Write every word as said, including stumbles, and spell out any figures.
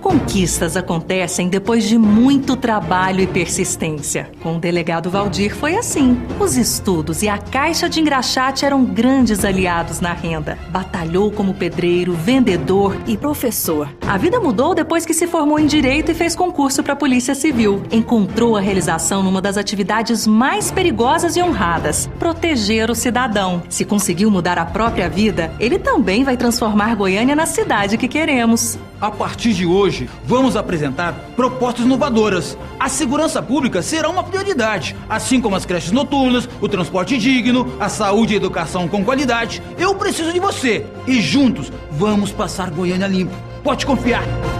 conquistas acontecem depois de muito trabalho e persistência. Com o delegado Valdir foi assim. Os estudos e a caixa de engraxate eram grandes aliados na renda. Batalhou como pedreiro, vendedor e professor. A vida mudou depois que se formou em Direito e fez concurso para a Polícia Civil. Encontrou a realização numa das atividades mais perigosas e honradas: proteger o cidadão. Se conseguiu mudar a própria vida, ele também vai transformar Goiânia na cidade que queremos. A partir de hoje, vamos apresentar propostas inovadoras. A segurança pública será uma prioridade, assim como as creches noturnas, o transporte digno, a saúde e a educação com qualidade. Eu preciso de você e juntos vamos passar Goiânia limpo. Pode confiar.